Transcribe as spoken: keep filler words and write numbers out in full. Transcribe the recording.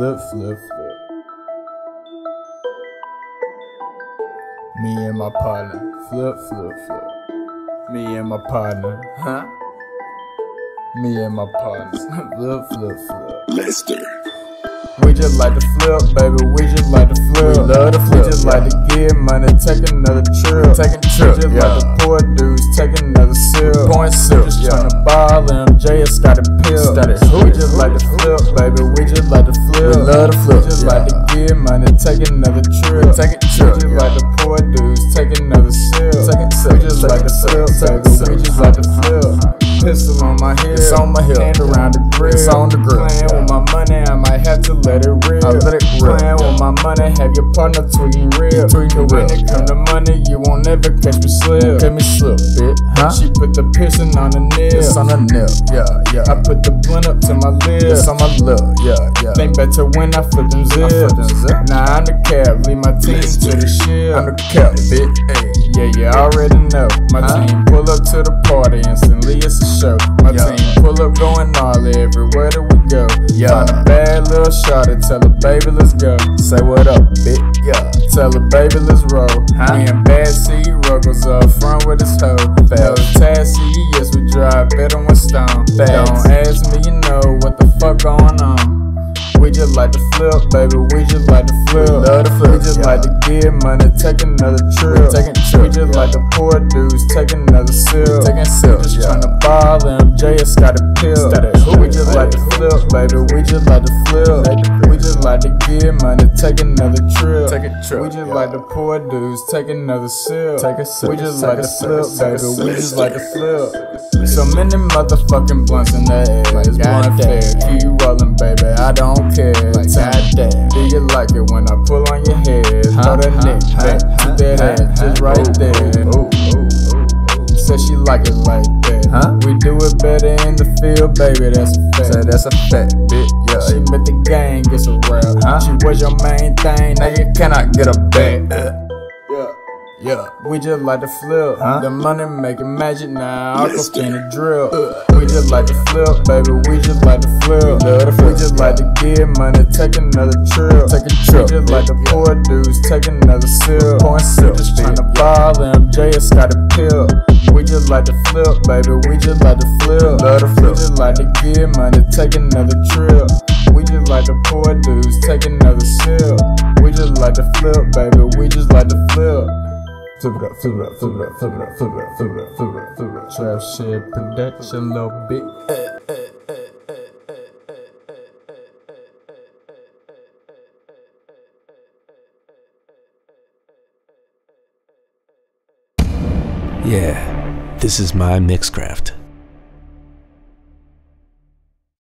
flip, flip, flip. Me and my partner, flip, flip, flip. Me and my partner, huh? Me and my partner, flip, flip, flip. Lester. We just like to flip, baby, we just like to flip. We love to flip, we just yeah. like to get money, take another trip. Take a trip, We just yeah. like to pour dudes, take another sip. Pouring sip, Just yeah. tryna ball, M J, it's got a pill. Got it. We just like to flip, baby, we just like to flip. We love to flip, We just yeah. like to get money, take another trip. Take a trip, We just yeah. like to pour dudes, take another sip. Take a sip, We just take like a to sip, flip, take a baby, sip. we just like to flip. Pistol on my hip, It's on my hip. hand around the grill. It's on the grill, Playing yeah. with my money, I might have to let it rip. I let it rip, Playing yeah. with my money, have your partner tweeting real. Tweeting When real, it come to money, you won't never catch me slip. Let me slip, bitch, huh? She put the piercing on the nip. It's on the nip, yeah, yeah. I put the blunt up to my lips. It's on my lip, yeah, yeah. Think back to when I flipped them zips. flipped them zips. Now I'm the cab, leave my team to the ship. I'm the cap, bitch, ayy. Yeah, you already know. My Huh? team pull up to the party, instantly it's a show. My Yeah. team pull up going gnarly everywhere that we go. Yeah. Find a bad little shawty, tell her baby let's go. Say what up, bitch, yeah. Tell her baby let's roll. Huh? We in bad C, ruggles up front with his hoe. Tell her taxi, yes we drive better when stone. Facts. Don't ask me, you know what the fuck going on. We just like to flip, baby, we just like to flip. We love to flip, We just yeah. like to get money, take another trip. taking trip, We just yeah. like to pour dudes, take another sip. Taking sip, We just yeah. tryna ball, M J, it's got a pill. Ecstatic. We just like to flip, baby, we just like to flip. Like to flip. We just like to get money, take another trip. Take a trip, We just yeah. like to pour dudes, take another sip. Take a sip, We just take like a to sip, flip, take a baby, sip. we just like to flip. So many motherfucking blunts in the air. Like It's one goddamn. fair. Keep rolling, baby. I don't care. Like goddamn. Do you like it when I pull on your head? Throw that huh, neck huh, back to huh, that huh, ass, just huh. right Ooh, there. ooh, ooh, ooh. Said she like it like that. Huh? We do it better in the field, baby. That's a fact. Say that's a fact, bitch, She yeah. met the gang, it's a rap. Huh? She was your main thing. Now you cannot get a back. Yeah. Yeah. We just like to flip. Huh? The money making magic now. I can spin a drill. We just like to flip, baby. We just like to flip. love to flip, We just like to get money, take another trip. Take a trip, We just like to bitch, pour dudes, take another sip. Pouring sip, We just bitch, tryna ball, M J, it's got a pill. We just like to flip, baby. We just like to flip. Love to We flip. just like to get money, take another trip. We just like to pour dudes, take another sip. We just like to flip, baby. We just like to flip. Flip it up, flip it up, flip it up, flip it up, flip it up, flip it up, flip it up, flip it up. Trap shit production, little bit. Yeah, this is my Mixcraft.